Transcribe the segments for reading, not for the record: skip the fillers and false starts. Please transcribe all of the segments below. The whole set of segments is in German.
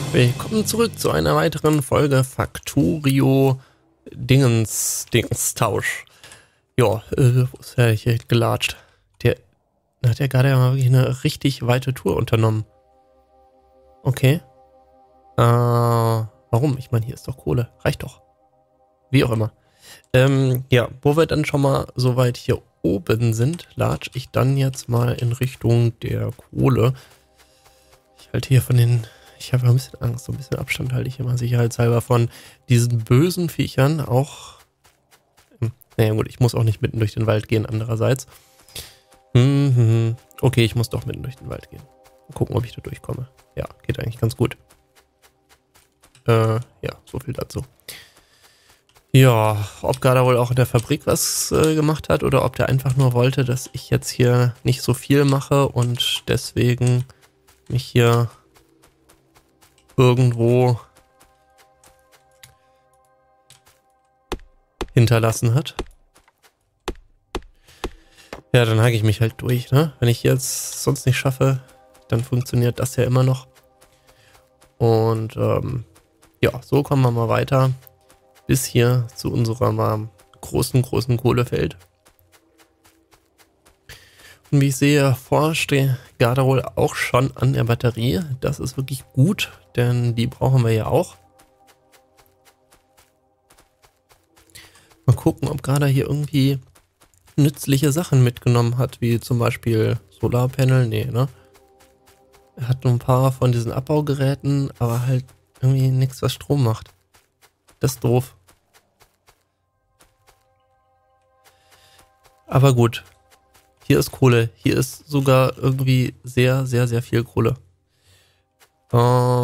Willkommen zurück zu einer weiteren Folge Factorio Dingenstausch. Ja, wo ist der hier gelatscht? Der hat ja gerade mal wirklich eine richtig weite Tour unternommen. Okay. Warum? Ich meine, hier ist doch Kohle. Reicht doch. Wie auch immer. Ja, wo wir dann schon mal so weit hier oben sind, latsch ich dann jetzt mal in Richtung der Kohle. Ich halte hier von den... Ich habe ein bisschen Angst, so ein bisschen Abstand halte ich immer sicherheitshalber von diesen bösen Viechern auch. Naja gut, ich muss auch nicht mitten durch den Wald gehen, andererseits. Okay, ich muss doch mitten durch den Wald gehen. Mal gucken, ob ich da durchkomme. Ja, geht eigentlich ganz gut. Ja, so viel dazu. Ja, ob Garda wohl auch in der Fabrik was gemacht hat oder ob der einfach nur wollte, dass ich jetzt hier nicht so viel mache und deswegen mich hier irgendwo hinterlassen hat. Ja, dann hake ich mich halt durch, ne? Wenn ich jetzt sonst nicht schaffe, dann funktioniert das ja immer noch. Und ja, so kommen wir mal weiter bis hier zu unserem großen Kohlefeld. Und wie ich sehe, forscht Garda wohl auch schon an der Batterie. Das ist wirklich gut, denn die brauchen wir ja auch. Mal gucken, ob Garda hier irgendwie nützliche Sachen mitgenommen hat, wie zum Beispiel Solarpanel. Nee, ne? Er hat nur ein paar von diesen Abbaugeräten, aber halt irgendwie nichts, was Strom macht. Das ist doof. Aber gut. Hier ist Kohle. Hier ist sogar irgendwie sehr viel Kohle. Ja.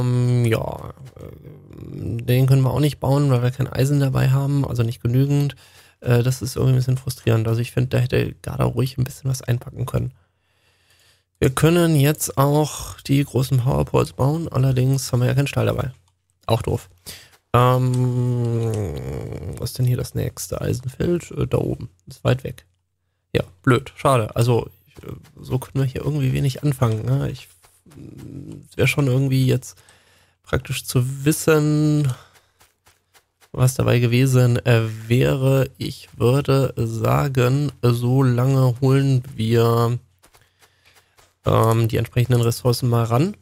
Den können wir auch nicht bauen, weil wir kein Eisen dabei haben. Also nicht genügend. Das ist irgendwie ein bisschen frustrierend. Also ich finde, da hätte Garda ruhig ein bisschen was einpacken können. Wir können jetzt auch die großen Powerpoles bauen. Allerdings haben wir ja keinen Stahl dabei. Auch doof. Was ist denn hier das nächste Eisenfeld? Da oben. Ist weit weg. Ja, blöd, schade. Also, so können wir hier irgendwie wenig anfangen. Ne? Es wäre schon irgendwie jetzt praktisch zu wissen, was dabei gewesen wäre. Ich würde sagen, so lange holen wir die entsprechenden Ressourcen mal ran.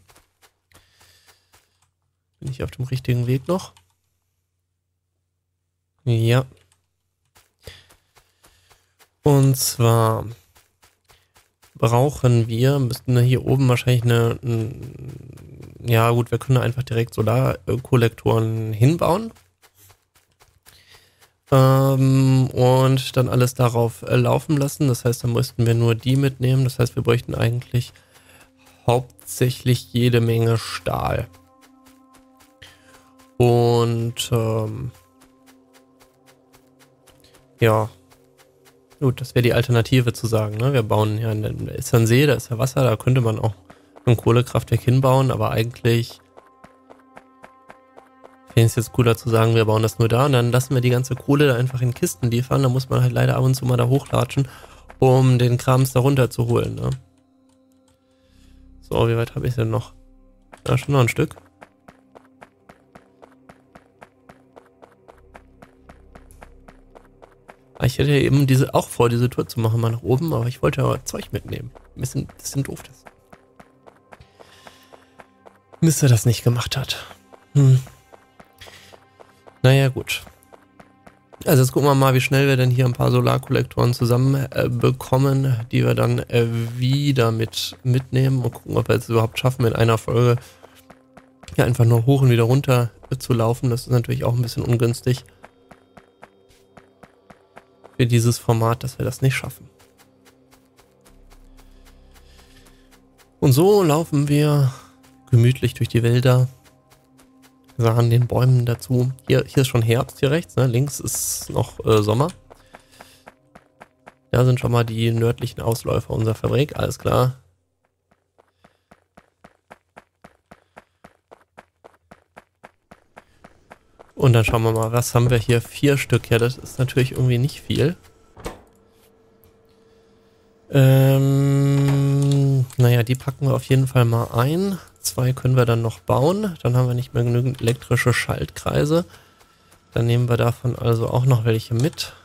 Bin ich auf dem richtigen Weg noch? Ja. Und zwar brauchen wir, müssten wir hier oben wahrscheinlich ja gut, wir können einfach direkt Solarkollektoren hinbauen. Und dann alles darauf laufen lassen. Das heißt, dann müssten wir nur die mitnehmen. Das heißt, wir bräuchten eigentlich hauptsächlich jede Menge Stahl. Und ja. Gut, das wäre die Alternative zu sagen, ne? Wir bauen ja, da ist ja ein See, da ist ja Wasser, da könnte man auch ein Kohlekraftwerk hinbauen, aber eigentlich fände es jetzt cooler zu sagen, wir bauen das nur da und dann lassen wir die ganze Kohle da einfach in Kisten liefern, da muss man halt leider ab und zu mal da hochlatschen, um den Krams da runter zu holen, ne? So, wie weit habe ich denn noch? Ja, schon noch ein Stück. Ich hätte eben auch vor, diese Tour zu machen, mal nach oben, aber ich wollte aber Zeug mitnehmen. Ein bisschen doof das. Mist, er das nicht gemacht hat. Naja, gut. Also jetzt gucken wir mal, wie schnell wir denn hier ein paar Solarkollektoren zusammen bekommen, die wir dann wieder mitnehmen und gucken, ob wir es überhaupt schaffen, in einer Folge ja einfach nur hoch und wieder runter zu laufen. Das ist natürlich auch ein bisschen ungünstig für dieses Format, dass wir das nicht schaffen. Und so laufen wir gemütlich durch die Wälder, sahen den Bäumen dazu. Hier ist schon Herbst, hier rechts, ne? Links ist noch Sommer. Da sind schon mal die nördlichen Ausläufer unserer Fabrik, alles klar. Und dann schauen wir mal, was haben wir hier? 4 Stück. Ja, das ist natürlich irgendwie nicht viel. Naja, die packen wir auf jeden Fall mal ein. 2 können wir dann noch bauen. Dann haben wir nicht mehr genügend elektrische Schaltkreise. Dann nehmen wir davon also auch noch welche mit.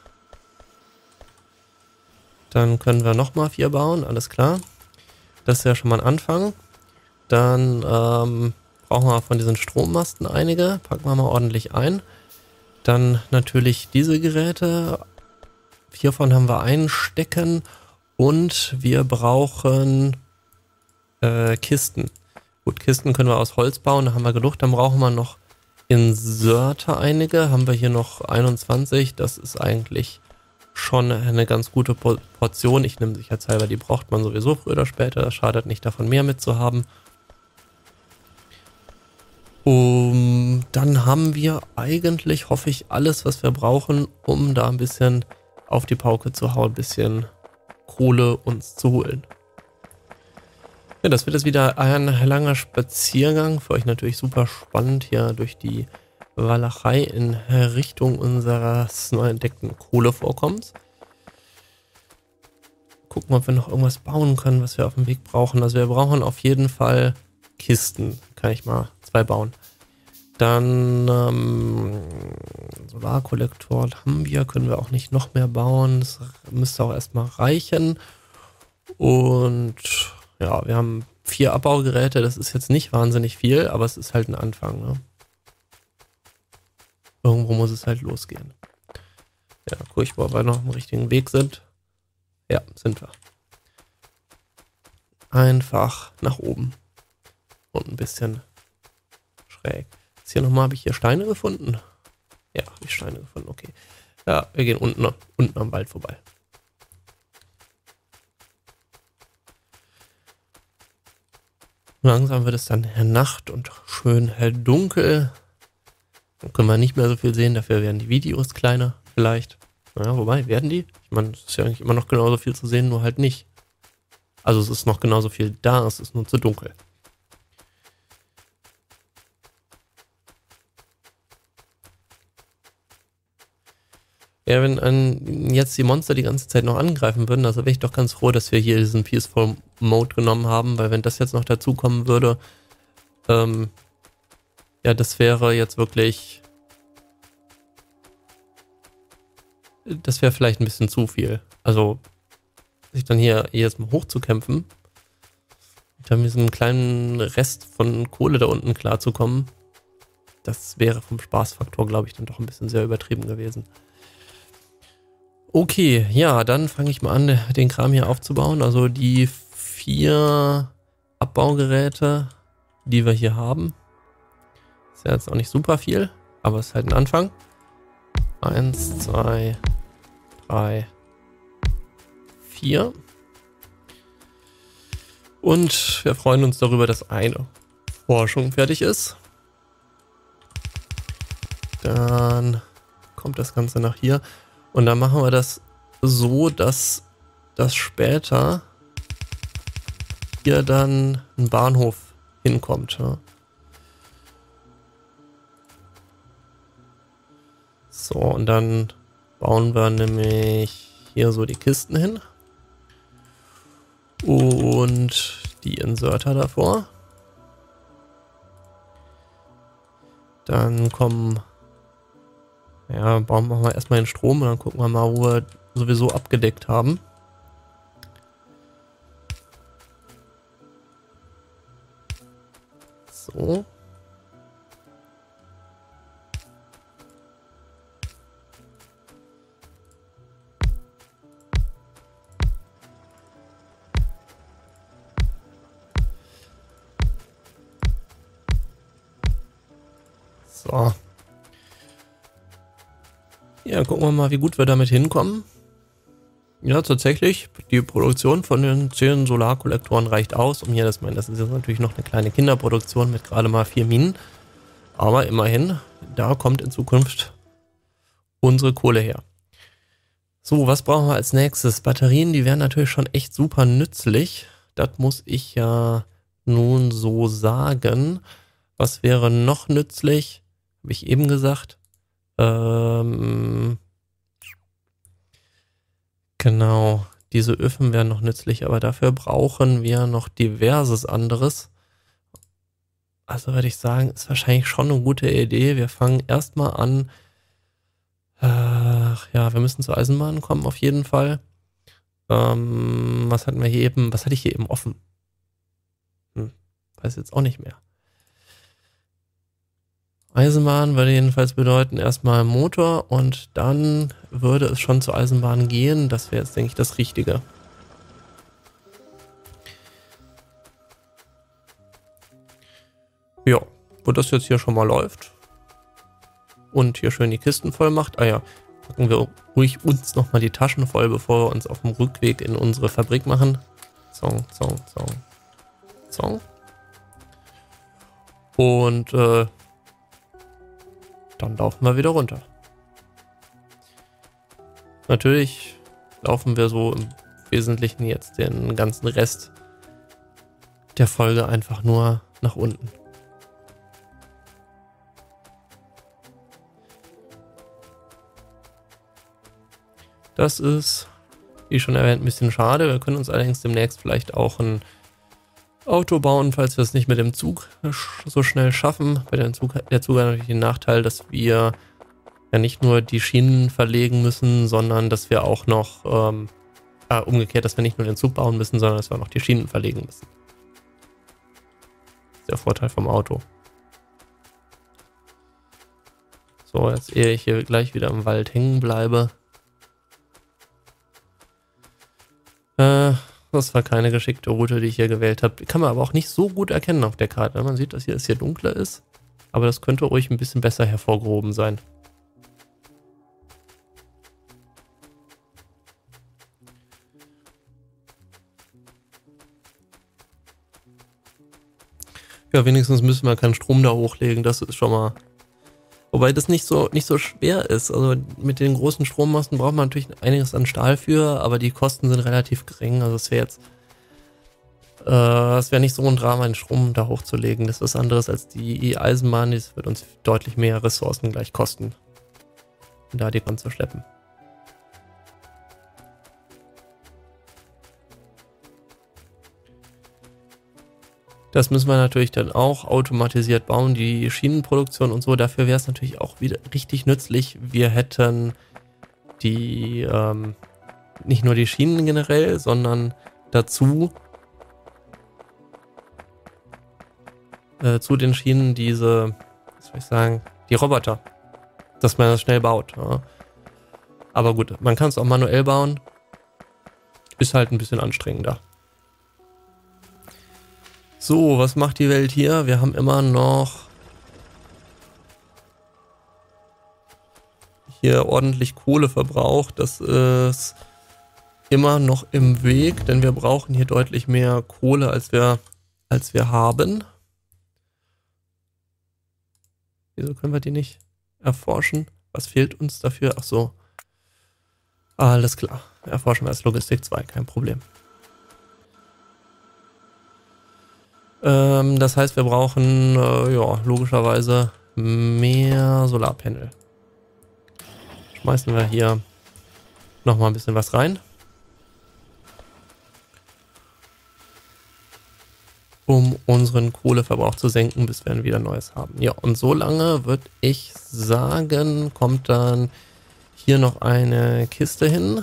Dann können wir nochmal 4 bauen, alles klar. Das ist ja schon mal ein Anfang. Dann brauchen wir von diesen Strommasten einige. Packen wir mal ordentlich ein. Dann natürlich diese Geräte. 4 von haben wir einstecken. Und wir brauchen Kisten. Gut, Kisten können wir aus Holz bauen, da haben wir genug. Dann brauchen wir noch Inserter einige. Haben wir hier noch 21. Das ist eigentlich schon eine ganz gute Portion. Ich nehme sicherheitshalber, die braucht man sowieso früher oder später. Das schadet nicht, davon mehr mitzuhaben. Dann haben wir eigentlich, hoffe ich, alles, was wir brauchen, um da ein bisschen auf die Pauke zu hauen, ein bisschen Kohle uns zu holen. Ja, das wird jetzt wieder ein langer Spaziergang. Für euch natürlich super spannend hier durch die Walachei in Richtung unseres neu entdeckten Kohlevorkommens. Gucken, ob wir noch irgendwas bauen können, was wir auf dem Weg brauchen. Also wir brauchen auf jeden Fall Kisten. Kann ich mal 2 bauen. Dann Solarkollektor haben wir, können wir auch nicht noch mehr bauen. Das müsste auch erstmal reichen. Und ja, wir haben 4 Abbaugeräte. Das ist jetzt nicht wahnsinnig viel, aber es ist halt ein Anfang. Ne? Irgendwo muss es halt losgehen. Ja, guck ich, ob wir noch am richtigen Weg sind. Ja, sind wir. Einfach nach oben. Und ein bisschen schräg. Jetzt hier nochmal, habe ich hier Steine gefunden? Ja, habe ich Steine gefunden, okay. Ja, wir gehen unten am Wald vorbei. Langsam wird es dann Nacht und schön dunkel. Dann können wir nicht mehr so viel sehen, dafür werden die Videos kleiner, vielleicht. Naja, wobei, werden die? Ich meine, es ist ja eigentlich immer noch genauso viel zu sehen, nur halt nicht. Also es ist noch genauso viel da, es ist nur zu dunkel. Ja, wenn jetzt die Monster die ganze Zeit noch angreifen würden, also wäre ich doch ganz froh, dass wir hier diesen Peaceful Mode genommen haben, weil wenn das jetzt noch dazukommen würde, ja, das wäre jetzt wirklich, das wäre vielleicht ein bisschen zu viel. Also, sich dann hier jetzt mal hochzukämpfen, und dann mit diesem kleinen Rest von Kohle da unten klarzukommen, das wäre vom Spaßfaktor, glaube ich, dann doch ein bisschen sehr übertrieben gewesen. Okay, ja, dann fange ich mal an, den Kram hier aufzubauen. Also die 4 Abbaugeräte, die wir hier haben. Ist ja jetzt auch nicht super viel, aber es ist halt ein Anfang. 1, 2, 3, 4. Und wir freuen uns darüber, dass eine Forschung fertig ist. Dann kommt das Ganze nach hier. Und dann machen wir das so, dass das später hier dann ein Bahnhof hinkommt. Ja. So, und dann bauen wir nämlich hier so die Kisten hin. Und die Inserter davor. Dann kommen... Ja, machen wir erstmal den Strom und dann gucken wir mal, wo wir sowieso abgedeckt haben. So. So. Ja, gucken wir mal, wie gut wir damit hinkommen. Ja, tatsächlich, die Produktion von den 10 Solarkollektoren reicht aus. Um hier, das ist jetzt natürlich noch eine kleine Kinderproduktion mit gerade mal 4 Minen. Aber immerhin, da kommt in Zukunft unsere Kohle her. So, was brauchen wir als nächstes? Batterien, die wären natürlich schon echt super nützlich. Das muss ich ja nun so sagen. Was wäre noch nützlich? Habe ich eben gesagt. Genau, diese Öfen wären noch nützlich, aber dafür brauchen wir noch diverses anderes. Also würde ich sagen, ist wahrscheinlich schon eine gute Idee. Wir fangen erstmal an. Ach ja, wir müssen zur Eisenbahn kommen auf jeden Fall. Was hatten wir hier eben? Was hatte ich hier eben offen? Weiß jetzt auch nicht mehr. Eisenbahn würde jedenfalls bedeuten erstmal Motor und dann würde es schon zur Eisenbahn gehen. Das wäre jetzt, denke ich, das Richtige. Ja, wo das jetzt hier schon mal läuft und hier schön die Kisten voll macht. Ah ja, packen wir ruhig uns nochmal die Taschen voll, bevor wir uns auf dem Rückweg in unsere Fabrik machen. Zong, zong, zong, zong. Und dann laufen wir wieder runter. Natürlich laufen wir so im Wesentlichen jetzt den ganzen Rest der Folge einfach nur nach unten. Das ist, wie schon erwähnt, ein bisschen schade. Wir können uns allerdings demnächst vielleicht auch ein Auto bauen, falls wir es nicht mit dem Zug so schnell schaffen. Bei der Zug hat natürlich den Nachteil, dass wir ja nicht nur die Schienen verlegen müssen, sondern dass wir auch noch, umgekehrt, dass wir nicht nur den Zug bauen müssen, sondern dass wir auch noch die Schienen verlegen müssen. Das ist der Vorteil vom Auto. So, jetzt ehe ich hier gleich wieder im Wald hängen bleibe. Das war keine geschickte Route, die ich hier gewählt habe. Kann man aber auch nicht so gut erkennen auf der Karte. Man sieht, dass es hier dunkler ist. Aber das könnte ruhig ein bisschen besser hervorgehoben sein. Ja, wenigstens müssen wir keinen Strom da hochlegen. Das ist schon mal... Wobei das nicht so schwer ist. Also mit den großen Strommasten braucht man natürlich einiges an Stahl für, aber die Kosten sind relativ gering. Also es wäre jetzt, es wäre nicht so ein Drama, den Strom da hochzulegen. Das ist was anderes als die Eisenbahn. Das wird uns deutlich mehr Ressourcen gleich kosten, da die Bahn zu schleppen. Das müssen wir natürlich dann auch automatisiert bauen, die Schienenproduktion und so. Dafür wäre es natürlich auch wieder richtig nützlich. Wir hätten die, nicht nur die Schienen generell, sondern dazu zu den Schienen diese, was soll ich sagen, die Roboter, dass man das schnell baut. Ja. Aber gut, man kann es auch manuell bauen. Ist halt ein bisschen anstrengender. So, was macht die Welt hier? Wir haben immer noch hier ordentlich Kohle verbraucht. Das ist immer noch im Weg, denn wir brauchen hier deutlich mehr Kohle, als wir haben. Wieso können wir die nicht erforschen? Was fehlt uns dafür? Ach so. Alles klar. Erforschen wir als Logistik 2, kein Problem. Das heißt, wir brauchen ja, logischerweise mehr Solarpanel. Schmeißen wir hier nochmal ein bisschen was rein. Um unseren Kohleverbrauch zu senken, bis wir dann wieder Neues haben. Ja, und so lange würde ich sagen, kommt dann hier noch eine Kiste hin.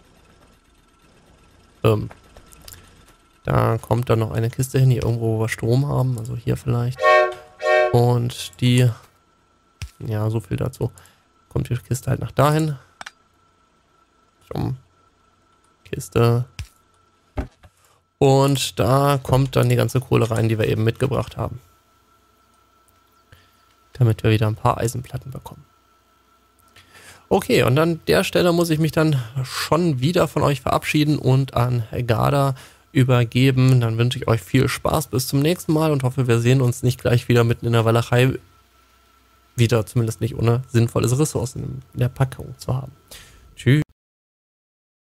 Da kommt dann noch eine Kiste hin, hier irgendwo, wo wir Strom haben, also hier vielleicht. Und die, ja, so viel dazu. Kommt die Kiste halt nach dahin. Kiste. Und da kommt dann die ganze Kohle rein, die wir eben mitgebracht haben. Damit wir wieder ein paar Eisenplatten bekommen. Okay, und an der Stelle muss ich mich dann schon wieder von euch verabschieden und an Garda übergeben. Dann wünsche ich euch viel Spaß bis zum nächsten Mal und hoffe, wir sehen uns nicht gleich wieder mitten in der Walachei wieder, zumindest nicht ohne sinnvolle Ressourcen in der Packung zu haben. Tschüss.